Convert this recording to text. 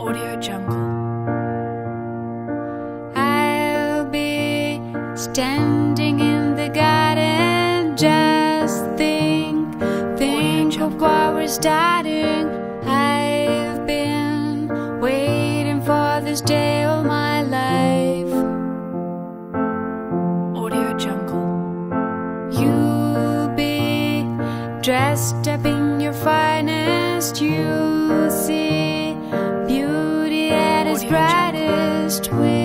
Audio Jungle. I'll be standing in the garden, just think of what we're starting. I've been waiting for this day all my life. Audio Jungle. You'll be dressed up in your finest. You'll see beauty at its brightest.